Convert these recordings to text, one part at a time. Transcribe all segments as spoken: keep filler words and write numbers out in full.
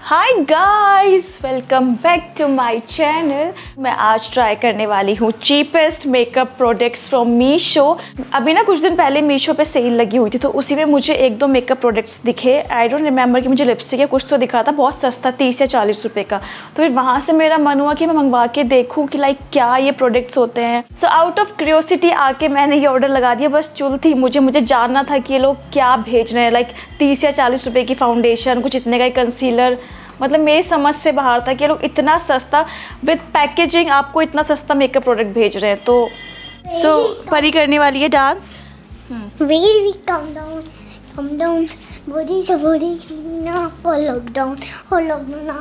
Hi guys, welcome back to my channel. मैं आज try करने वाली हूँ cheapest makeup products from Meesho. अभी ना कुछ दिन पहले मीशो पे सेल लगी हुई थी तो उसी में मुझे एक दो मेकअप प्रोडक्ट्स दिखे। आई डोंट रिमेंबर कि मुझे लिपस्टिक या कुछ तो दिखा था, बहुत सस्ता, तीस या चालीस रुपये का। तो फिर वहाँ से मेरा मन हुआ कि मैं मंगवा के देखूँ कि लाइक क्या ये प्रोडक्ट्स होते हैं। सो आउट ऑफ क्यूरियोसिटी आके मैंने ये ऑर्डर लगा दिया। बस चुल थी मुझे मुझे जानना था कि ये लोग क्या भेज रहे हैं। लाइक तीस या चालीस रुपये की फाउंडेशन, कुछ इतने का कंसीलर, मतलब मेरी समझ से बाहर था कि ये लोग इतना सस्ता विद पैकेजिंग आपको इतना सस्ता मेकअप प्रोडक्ट भेज रहे हैं। तो सो so, परी करने वाली है dance. Baby, calm down, calm down. Body से body ना for lockdown, for lockdown ना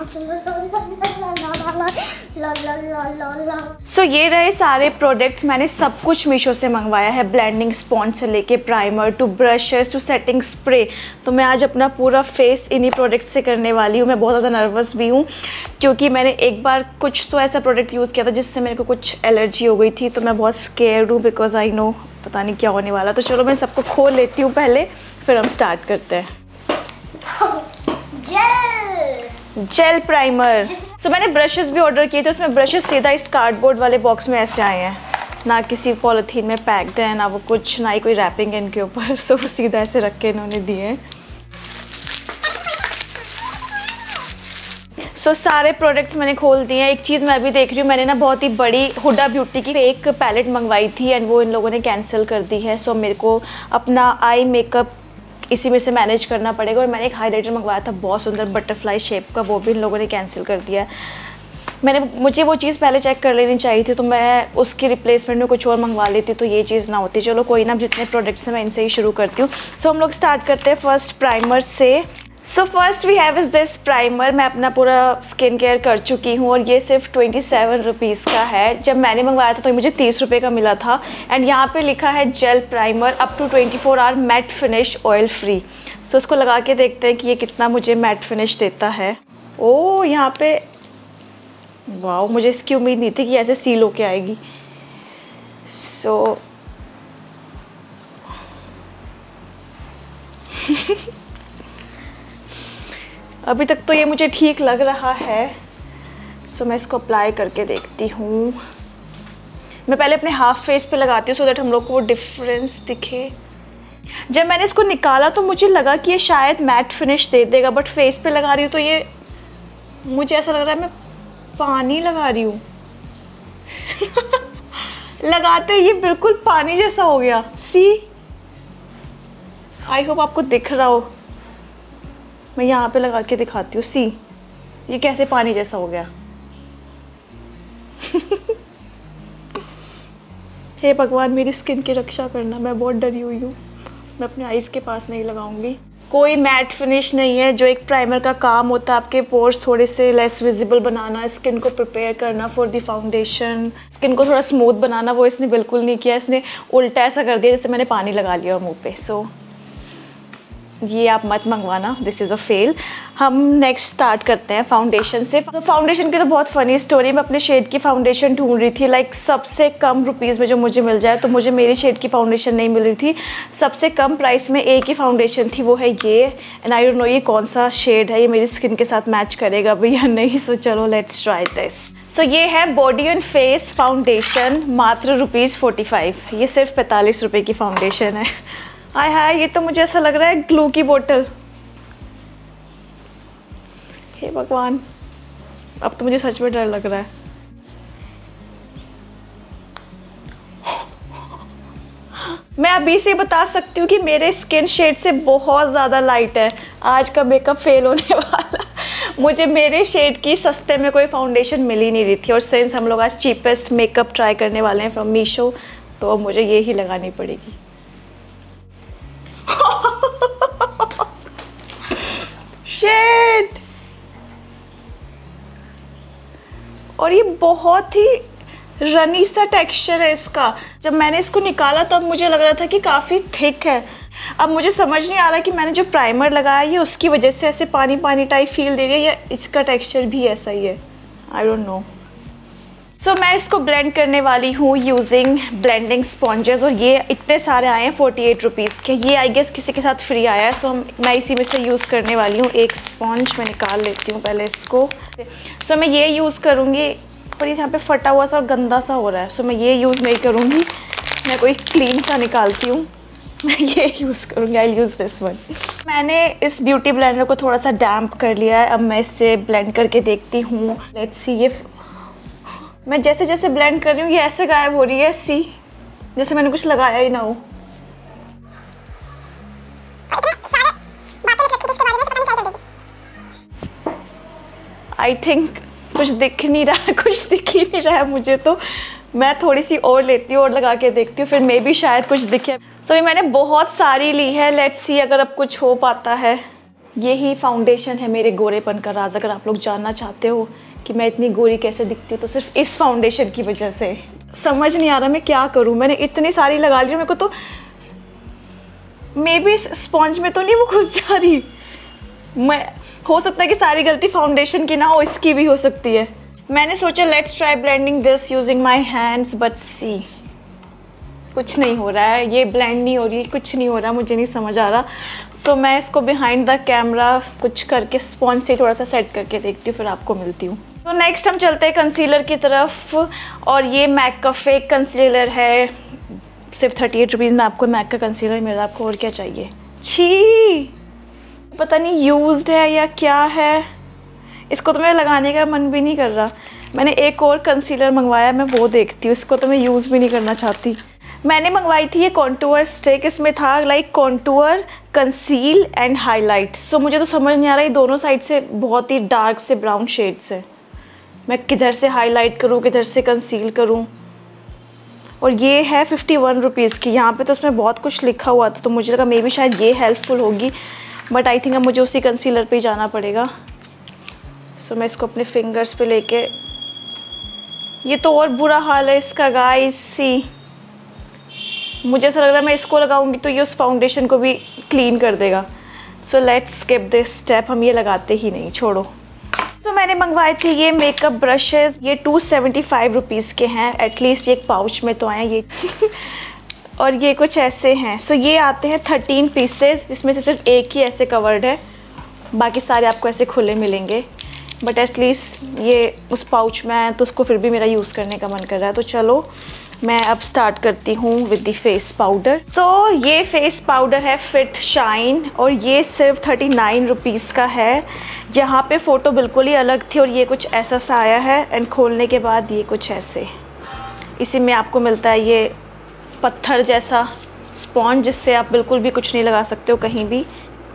ला ला ला ला ला ला ला ला ला। सो ये रहे सारे प्रोडक्ट्स। मैंने सब कुछ मीशो से मंगवाया है, ब्लेंडिंग स्पॉन्ज से लेके primer to brushes to setting spray. तो मैं आज अपना पूरा फेस इन्हीं प्रोडक्ट्स से करने वाली हूँ। मैं बहुत ज़्यादा नर्वस भी हूँ क्योंकि मैंने एक बार कुछ तो ऐसा प्रोडक्ट यूज़ किया था जिससे मेरे को कुछ एलर्जी हो गई थी। तो मैं बहुत स्केयर्ड हूँ बिकॉज आई नो पता नहीं क्या होने वाला। तो चलो मैं सबको खोल लेती हूँ पहले, फिर हम स्टार्ट करते हैं। Jail jail primer. सो मैंने ब्रशेस भी ऑर्डर किए थे। उसमें ब्रशेस सीधा इस कार्डबोर्ड वाले बॉक्स में ऐसे आए हैं, ना किसी पॉलीथीन में पैक्ड है, ना वो कुछ, ना ही कोई रैपिंग है इनके ऊपर। सो so, सीधा ऐसे रख के इन्होंने दिए हैं। सो so, सारे प्रोडक्ट्स मैंने खोल दिए हैं। एक चीज़ मैं अभी देख रही हूँ, मैंने ना बहुत ही बड़ी हुडा ब्यूटी की एक पैलेट मंगवाई थी एंड वो इन लोगों ने कैंसिल कर दी है। सो so, मेरे को अपना आई मेकअप इसी में से मैनेज करना पड़ेगा। और मैंने एक हाइलाइटर मंगवाया था बहुत सुंदर बटरफ्लाई शेप का, वो भी इन लोगों ने कैंसिल कर दिया है। मैंने मुझे वो चीज़ पहले चेक कर लेनी चाहिए थी, तो मैं उसकी रिप्लेसमेंट में कुछ और मंगवा लेती तो ये चीज़ ना होती। चलो कोई ना, जितने प्रोडक्ट्स हैं मैं इनसे ही शुरू करती हूँ। सो so, हम लोग स्टार्ट करते हैं फर्स्ट प्राइमर से। So first we have is this primer. मैं अपना पूरा स्किन केयर कर चुकी हूँ और ये सिर्फ ट्वेंटी सेवन रुपीज़ का है। जब मैंने मंगवाया था तो मुझे तीस रुपये का मिला था। एंड यहाँ पे लिखा है gel primer up to twenty four hour matte finish oil free. So इसको लगा के देखते हैं कि ये कितना मुझे मैट फिनिश देता है। ओ यहाँ पे वाओ, मुझे इसकी उम्मीद नहीं थी कि ऐसे सील होके आएगी। सो अभी तक तो ये मुझे ठीक लग रहा है। सो so, मैं इसको अप्लाई करके देखती हूँ। मैं पहले अपने हाफ फेस पे लगाती हूँ सो दैट हम लोग को वो डिफरेंस दिखे। जब मैंने इसको निकाला तो मुझे लगा कि ये शायद मैट फिनिश दे देगा, बट फेस पे लगा रही हूँ तो ये मुझे ऐसा लग रहा है मैं पानी लगा रही हूँ। लगाते ये बिल्कुल पानी जैसा हो गया। सी, आई होप आपको दिख रहा हो। मैं यहाँ पे लगा के दिखाती हूँ। सी, ये कैसे पानी जैसा हो गया। हे भगवान, मेरी स्किन की रक्षा करना, मैं बहुत डरी हुई हूँ। मैं अपने आईज के पास नहीं लगाऊंगी। कोई मैट फिनिश नहीं है। जो एक प्राइमर का काम होता है आपके पोर्स थोड़े से लेस विजिबल बनाना, स्किन को प्रिपेयर करना फॉर द फाउंडेशन, स्किन को थोड़ा स्मूथ बनाना, वो इसने बिल्कुल नहीं किया। इसने उल्टा ऐसा कर दिया जैसे मैंने पानी लगा लिया मुँह पे। सो so, ये आप मत मंगवाना, दिस इज़ अ फेल। हम नेक्स्ट स्टार्ट करते हैं फाउंडेशन से। तो फाउंडेशन की तो बहुत फ़नी स्टोरी। मैं अपने शेड की फाउंडेशन ढूंढ रही थी, लाइक सबसे कम रुपीज़ में जो मुझे मिल जाए। तो मुझे मेरी शेड की फाउंडेशन नहीं मिल रही थी। सबसे कम प्राइस में एक ही फाउंडेशन थी, वो है ये। एंड आई डोंट नो ये कौन सा शेड है, ये मेरी स्किन के साथ मैच करेगा भी या नहीं। सो चलो लेट्स ट्राई दिस। सो ये है बॉडी एंड फेस फाउंडेशन, मात्र रुपीज़ फोर्टी फाइव। ये सिर्फ पैंतालीस रुपये की फाउंडेशन है। हाय हाय, ये तो मुझे ऐसा लग रहा है ग्लू की बोतल। हे भगवान, अब तो मुझे सच में डर लग रहा है। मैं अभी से बता सकती हूँ कि मेरे स्किन शेड से बहुत ज़्यादा लाइट है। आज का मेकअप फेल होने वाला। मुझे मेरे शेड की सस्ते में कोई फाउंडेशन मिल ही नहीं रही थी। और सिंस हम लोग आज चीपेस्ट मेकअप ट्राई करने वाले हैं फ्रॉम मीशो, तो अब मुझे ये ही लगानी पड़ेगी। शेड, और ये बहुत ही रनी सा टेक्सचर है इसका। जब मैंने इसको निकाला तब मुझे लग रहा था कि काफ़ी थिक है। अब मुझे समझ नहीं आ रहा कि मैंने जो प्राइमर लगाया है उसकी वजह से ऐसे पानी पानी टाइप फील दे रही है या इसका टेक्सचर भी ऐसा ही है। I don't know. So so, मैं इसको ब्लेंड करने वाली हूँ यूजिंग ब्लेंडिंग स्पॉन्जेस, और ये इतने सारे आए हैं फोर्टी एट रुपीज़ के। ये आई गेस किसी के साथ फ्री आया है, सो so, मैं इसी में से यूज़ करने वाली हूँ। एक स्पॉन्ज मैं निकाल लेती हूँ पहले इसको। सो so, मैं ये यूज़ करूँगी, पर यहाँ पे फटा हुआ सा और गंदा सा हो रहा है, सो so, मैं ये यूज़ नहीं करूँगी। मैं कोई क्लीन सा निकालती हूँ, मैं ये यूज़ करूँगी। I use this one. मैंने इस ब्यूटी ब्लेंडर को थोड़ा सा डैम्प कर लिया है। अब मैं इससे ब्लेंड करके देखती हूँ। लेट्स सी, ये मैं जैसे जैसे ब्लेंड कर रही हूँ ये ऐसे गायब हो रही है, सी जैसे मैंने कुछ लगाया ही ना हो। आई थिंक कुछ दिख नहीं रहा है, कुछ दिख ही नहीं रहा है मुझे, तो मैं थोड़ी सी और लेती हूँ और लगा के देखती हूँ, फिर मे भी शायद कुछ दिखे। सो so, मैंने बहुत सारी ली है, लेट्स सी अगर अब कुछ हो पाता है। यही फाउंडेशन है मेरे गोरेपन का राज। अगर आप लोग जानना चाहते हो कि मैं इतनी गोरी कैसे दिखती हूँ तो सिर्फ इस फाउंडेशन की वजह से। समझ नहीं आ रहा मैं क्या करूँ, मैंने इतनी सारी लगा ली, मेरे को तो मे बी स्पॉन्ज में तो नहीं वो घुस जा रही। मैं हो सकता है कि सारी गलती फाउंडेशन की ना हो, इसकी भी हो सकती है। मैंने सोचा let's try blending this using my hands, but see कुछ नहीं हो रहा है, ये ब्लेंड नहीं हो रही, कुछ नहीं हो रहा, मुझे नहीं समझ आ रहा। सो so, मैं इसको बिहाइंड द कैमरा कुछ करके स्पॉन्ज से थोड़ा सा सेट करके देखती हूँ, फिर आपको मिलती हूँ। तो नेक्स्ट हम चलते हैं कंसीलर की तरफ, और ये मैक का फेक कंसीलर है, सिर्फ थर्टी एट रुपीज़ में आपको मैक का कंसीलर मिल रहा है। आपको और क्या चाहिए? छी, पता नहीं यूज्ड है या क्या है, इसको तो मेरा लगाने का मन भी नहीं कर रहा। मैंने एक और कंसीलर मंगवाया, मैं वो देखती हूँ, इसको तो मैं यूज़ भी नहीं करना चाहती। मैंने मंगवाई थी ये कॉन्टूर स्टिक, इसमें था like contour, conceal and highlight. So मुझे तो समझ नहीं आ रहा, ये दोनों साइड से बहुत ही डार्क से ब्राउन शेड्स है, मैं किधर से हाईलाइट करूँ किधर से कंसील करूँ। और ये है फिफ्टी वन रुपीज़ की, यहाँ पे तो उसमें बहुत कुछ लिखा हुआ था, तो मुझे लगा मे बी शायद ये हेल्पफुल होगी, बट आई थिंक अब मुझे उसी कंसीलर पे ही जाना पड़ेगा। सो so, मैं इसको अपने फिंगर्स पे लेके, ये तो और बुरा हाल है इसका गाइस, सी मुझे ऐसा लग रहा है मैं इसको लगाऊंगी तो ये उस फाउंडेशन को भी क्लीन कर देगा। So let's skip this step, हम ये लगाते ही नहीं, छोड़ो। तो so, मैंने मंगवाए थे ये मेकअप ब्रशेस, ये टू सेवेंटी फाइव रुपीज़ के हैं, एटलीस्ट एक पाउच में तो आए ये और ये कुछ ऐसे हैं। सो so, ये आते हैं थर्टीन पीसेस, जिसमें से सिर्फ एक ही ऐसे कवर्ड है, बाकी सारे आपको ऐसे खुले मिलेंगे। बट एटलीस्ट ये उस पाउच में आया तो उसको फिर भी मेरा यूज़ करने का मन कर रहा है। तो चलो मैं अब स्टार्ट करती हूँ with the face powder. So ये फेस पाउडर है फिट शाइन, और ये सिर्फ थर्टी नाइन रुपीज़ का है। यहाँ पे फ़ोटो बिल्कुल ही अलग थी, और ये कुछ ऐसा सा आया है, एंड खोलने के बाद ये कुछ ऐसे, इसी में आपको मिलता है ये पत्थर जैसा स्पॉन्ज, जिससे आप बिल्कुल भी कुछ नहीं लगा सकते हो कहीं भी।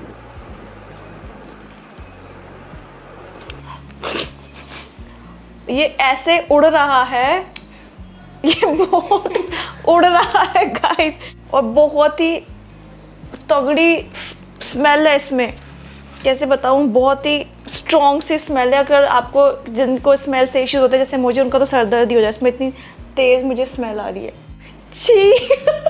ये ऐसे उड़ रहा है, ये बहुत उड़ रहा है गाइस, और बहुत ही तगड़ी स्मेल है इसमें, कैसे बताऊँ, बहुत ही स्ट्रॉन्ग सी स्मेल है। अगर आपको जिनको स्मेल से इश्यूज होते हैं जैसे मुझे, उनका तो सर दर्द ही हो जाए, इसमें इतनी तेज़ मुझे स्मेल आ रही है, छी।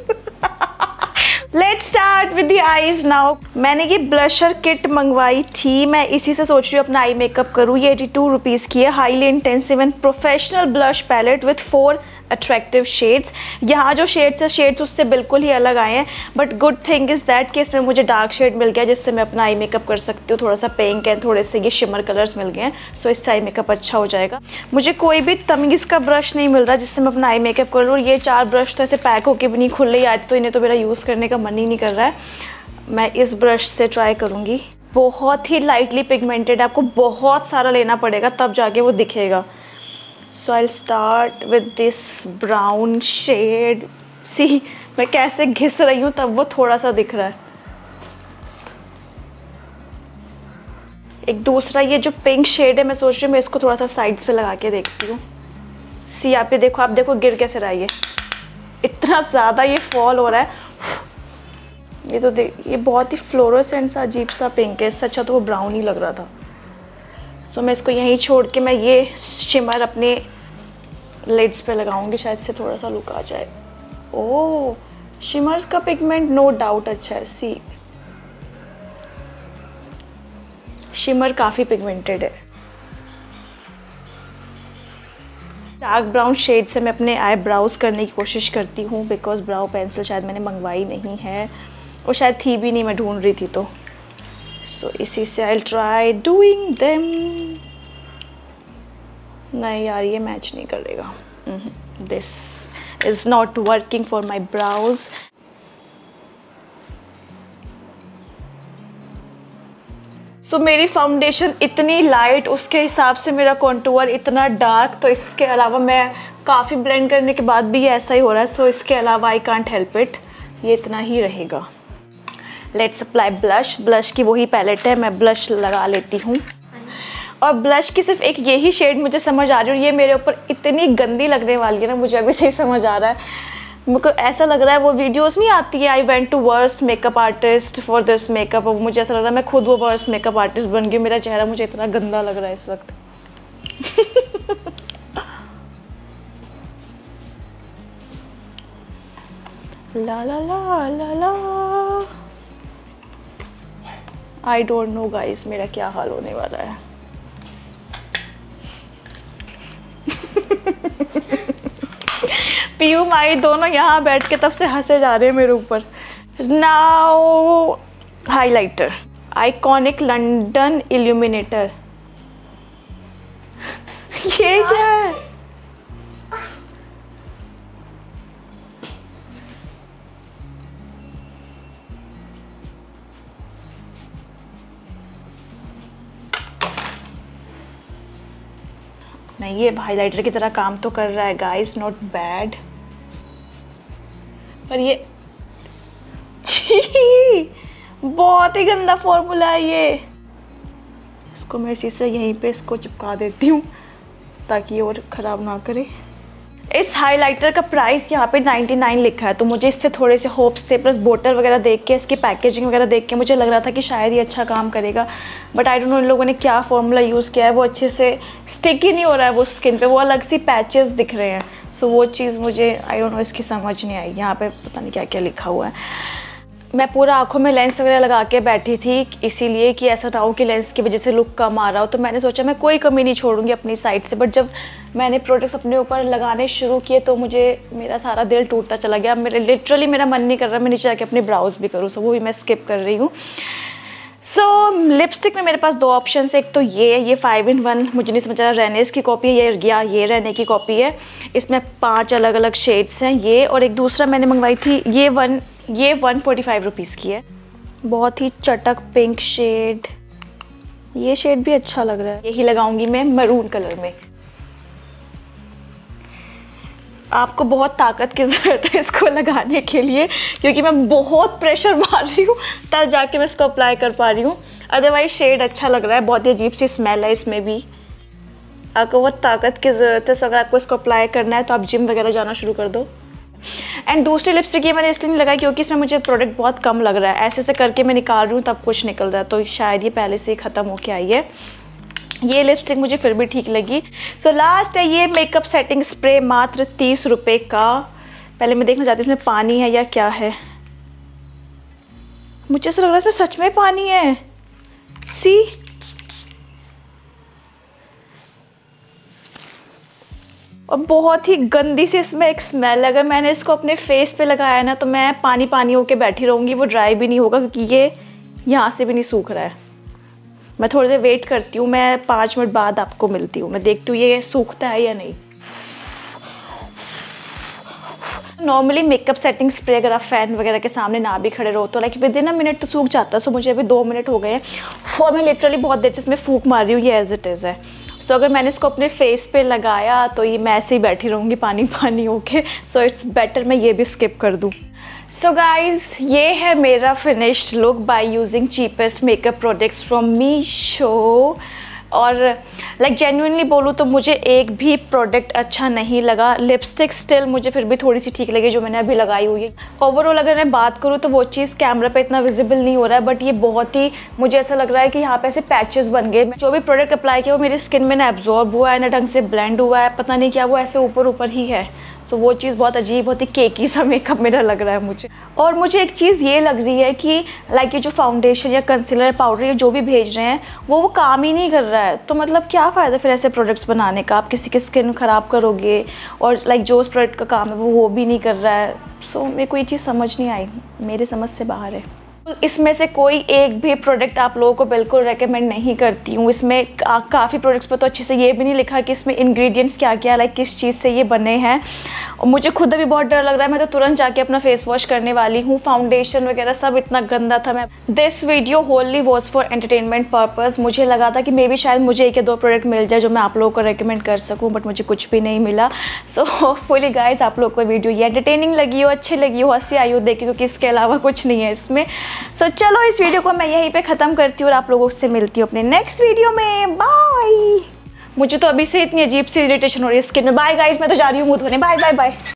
Let's start with the eyes now. मैंने ये ब्लशर किट मंगवाई थी, मैं इसी से सोच रही हूँ अपना आई मेकअप करूँ। ये एटी टू रुपीज़ की है, highly intensive and professional blush palette with four attractive shades. यहाँ जो शेड्स है शेड्स उससे बिल्कुल ही अलग आए हैं, but good thing is that कि इसमें मुझे डार्क शेड मिल गया जिससे मैं अपना आई मेकअप कर सकती हूँ। थोड़ा सा पिंक एंड थोड़े से ये शिमर कलर्स मिल गए हैं, सो इससे आई मेकअप अच्छा हो जाएगा। मुझे कोई भी तमीज़ का ब्रश नहीं मिल रहा जिससे मैं अपना आई मेकअप कर लूँ, और ये चार ब्रश तो ऐसे पैक होके भी नहीं खुल रही आज, तो इन्हें तो मेरा यूज़ करने का मन ही नहीं कर रहा है। मैं इस ब्रश से ट्राई करूँगी, बहुत ही लाइटली पिगमेंटेड है, आपको बहुत सारा लेना पड़ेगा तब जाके वो दिखेगा। So I start with this brown shade, see मैं कैसे घिस रही हूँ तब वो थोड़ा सा दिख रहा है। एक दूसरा ये जो पिंक शेड है, मैं सोच रही हूँ मैं इसको थोड़ा सा साइड्स पे लगा के देखती हूँ। सी आप ये देखो, आप देखो गिर कैसे रहा है, ये इतना ज़्यादा ये फॉल हो रहा है। ये तो देख, ये बहुत ही फ्लोरोसेंट सा अजीब सा पिंक है, इससे अच्छा तो वो ब्राउन ही लग रहा था। सो so, मैं इसको यहीं छोड़ के मैं ये शिमर अपने लिड्स पे लगाऊंगी, शायद से थोड़ा सा लुक आ जाए। ओह, शिमर का पिगमेंट नो डाउट अच्छा है, सी शिमर काफ़ी पिगमेंटेड है। डार्क ब्राउन शेड से मैं अपने आई ब्राउज करने की कोशिश करती हूँ, बिकॉज ब्राउ पेंसिल शायद मैंने मंगवाई नहीं है और शायद थी भी नहीं, मैं ढूंढ रही थी तो। सो so, इसी से आई ट्राई डूइंग देम। नहीं यार, ये मैच नहीं करेगा। This is not working for my brows. So so, मेरी फाउंडेशन इतनी लाइट, उसके हिसाब से मेरा कॉन्टूर इतना डार्क, तो इसके अलावा मैं काफ़ी ब्लेंड करने के बाद भी ये ऐसा ही हो रहा है। सो so, इसके अलावा आई कांट हेल्प इट, ये इतना ही रहेगा। Let's apply blush. ब्लश की वही पैलेट है, मैं ब्लश लगा लेती हूँ। और ब्लश की सिर्फ एक यही शेड मुझे समझ आ रही है, और ये मेरे ऊपर इतनी गंदी लगने वाली है ना, मुझे अभी से ही समझ आ रहा है। मुझको ऐसा लग रहा है, वो वीडियोस नहीं आती है I went to worst makeup artist for this makeup, और मुझे ऐसा लग रहा है मैं खुद वो वर्स्ट मेकअप आर्टिस्ट बन गई। मेरा चेहरा मुझे इतना गंदा लग रहा है इस वक्त। ला ला ला ला ला। आई डोंट नो गाइस मेरा क्या हाल होने वाला है। पीयू माई दोनों यहाँ बैठ के तब से हंसे जा रहे हैं मेरे ऊपर। Now highlighter, iconic London illuminator. ये क्या है? नहीं, ये हाइलाइटर की तरह काम तो कर रहा है गाइस, नॉट बैड। पर ये छी, बहुत ही गंदा फॉर्मूला है ये। इसको मैं इसी से यहीं पे इसको चिपका देती हूँ ताकि ये और ख़राब ना करे। इस हाइलाइटर का प्राइस यहाँ पे निन्यानवे लिखा है, तो मुझे इससे थोड़े से होप्स थे, प्लस बोतल वगैरह देख के, इसकी पैकेजिंग वगैरह देख के मुझे लग रहा था कि शायद ये अच्छा काम करेगा। बट आई डोंट नो इन लोगों ने क्या फॉर्मूला यूज़ किया है, वो अच्छे से स्टिक ही नहीं हो रहा है वो स्किन पे, वो अलग सी पैचेस दिख रहे हैं। सो so, वो चीज़ मुझे आई डोंट नो इसकी समझ नहीं आई। यहाँ पे पता नहीं क्या क्या लिखा हुआ है। मैं पूरा आँखों में लेंस वगैरह लगा के बैठी थी, इसीलिए कि ऐसा ना हो कि लेंस की वजह से लुक कम आ रहा हो। तो मैंने सोचा मैं कोई कमी नहीं छोड़ूंगी अपनी साइड से। बट जब मैंने प्रोडक्ट्स अपने ऊपर लगाने शुरू किए तो मुझे मेरा सारा दिल टूटता चला गया। मेरे लिटरली मेरा मन नहीं कर रहा मैं नीचे जाके अपनी ब्राउज भी करूँ, सो वो भी मैं स्किप कर रही हूँ। सो so, लिपस्टिक में मेरे पास दो ऑप्शन है। एक तो ये ये फाइव इन वन, मुझे नहीं समझ रहा रेनेस की कॉपी है ये या ये रेने की कॉपी है। इसमें पांच अलग अलग शेड्स हैं ये, और एक दूसरा मैंने मंगवाई थी ये वन ये वन फोर्टी फाइव रुपीज़ की है। बहुत ही चटक पिंक शेड, ये शेड भी अच्छा लग रहा है। यही लगाऊंगी मैं मरून कलर में। आपको बहुत ताकत की ज़रूरत है इसको लगाने के लिए, क्योंकि मैं बहुत प्रेशर मार रही हूँ तब जाके मैं इसको अप्लाई कर पा रही हूँ। अदरवाइज शेड अच्छा लग रहा है, बहुत ही अजीब सी स्मेल है इसमें भी। आपको बहुत ताकत की ज़रूरत है, तो अगर आपको इसको अप्लाई करना है तो आप जिम वगैरह जाना शुरू कर दो। एंड दूसरी लिपस्टिक ये मैंने इसलिए नहीं लगाई क्योंकि इसमें मुझे प्रोडक्ट बहुत कम लग रहा है। ऐसे से करके मैं निकाल रही हूँ तब कुछ निकल रहा है, तो शायद ये पहले से ही ख़त्म होके आई है। ये लिपस्टिक मुझे फिर भी ठीक लगी। सो so, लास्ट है ये मेकअप सेटिंग स्प्रे, मात्र तीस रुपये का। पहले मैं देखना चाहती हूँ इसमें पानी है या क्या है। मुझे ऐसा लग रहा है इसमें सच में पानी है। सी और बहुत ही गंदी सी इसमें एक स्मेल। अगर मैंने इसको अपने फेस पे लगाया ना तो मैं पानी पानी होके बैठी रहूँगी, वो ड्राई भी नहीं होगा क्योंकि ये यहाँ से भी नहीं सूख रहा है। मैं थोड़ी देर वेट करती हूँ, मैं पाँच मिनट बाद आपको मिलती हूँ। मैं देखती हूँ ये सूखता है या नहीं। नॉर्मली मेकअप सेटिंग स्प्रे अगर आप फैन वगैरह के सामने ना भी खड़े रहो तो like within a minute तो सूख जाता है। सो मुझे अभी दो मिनट हो गए हैं और मैं लिटरली बहुत देर से इसमें फूंक मार रही हूँ, ये एज इट इज़ है। सो so, अगर मैंने इसको अपने फेस पे लगाया तो ये मैं ऐसे ही बैठी रहूँगी पानी पानी होके। सो इट्स बेटर मैं ये भी स्किप कर दूँ। सो गाइज़ ये है मेरा finished look by using cheapest makeup products from Meesho. और लाइक जेन्युइनली बोलूँ तो मुझे एक भी प्रोडक्ट अच्छा नहीं लगा। लिपस्टिक स्टिल मुझे फिर भी थोड़ी सी ठीक लगी जो मैंने अभी लगाई हुई है। ओवरऑल अगर मैं बात करूँ तो वो चीज़ कैमरा पे इतना विजिबल नहीं हो रहा है, बट ये बहुत ही मुझे ऐसा लग रहा है कि यहाँ पे ऐसे पैचेस बन गए। जो भी प्रोडक्ट अप्लाई किया वो मेरी स्किन में ना एब्जॉर्ब हुआ है ना ढंग से ब्लेंड हुआ है, पता नहीं क्या वो ऐसे ऊपर ऊपर ही है। सो वो चीज़ बहुत अजीब होती, केकी सा मेकअप मेरा लग रहा है मुझे। और मुझे एक चीज़ ये लग रही है कि लाइक ये जो फाउंडेशन या कंसीलर पाउडर या जो भी भेज रहे हैं वो वो काम ही नहीं कर रहा है। तो मतलब क्या फ़ायदा फिर ऐसे प्रोडक्ट्स बनाने का, आप किसी की स्किन ख़राब करोगे और लाइक जो उस प्रोडक्ट का काम है वो वो भी नहीं कर रहा है। सो मेरे को ये चीज़ समझ नहीं आई, मेरे समझ से बाहर है। इसमें से कोई एक भी प्रोडक्ट आप लोगों को बिल्कुल रेकमेंड नहीं करती हूँ। इसमें का, काफ़ी प्रोडक्ट्स पर तो अच्छे से ये भी नहीं लिखा कि इसमें इंग्रेडिएंट्स क्या क्या लाइक किस चीज़ से ये बने हैं। और मुझे खुद अभी बहुत डर लग रहा है, मैं तो तुरंत जाके अपना फेस वॉश करने वाली हूँ। फाउंडेशन वगैरह सब इतना गंदा था। मैं this video honestly was for entertainment purpose. मुझे लगा था कि मे बी शायद मुझे एक या दो प्रोडक्ट मिल जाए जो मैं आप लोगों को रेकमेंड कर सकूँ, बट मुझे कुछ भी नहीं मिला। सो होपफुली गाइज आप लोग को वीडियो ये एंटरटेनिंग लगी हो, अच्छी लगी हो, हंसी आई हो देखी, क्योंकि इसके अलावा कुछ नहीं है इसमें। सो so, चलो इस वीडियो को मैं यहीं पे ख़त्म करती हूँ और आप लोगों से मिलती हूँ अपने नेक्स्ट वीडियो में। बाय। मुझे तो अभी से इतनी अजीब सी इरिटेशन हो रही है स्किन में। बाय गाइज, मैं तो जा रही हूँ मुँह धोने। Bye bye bye.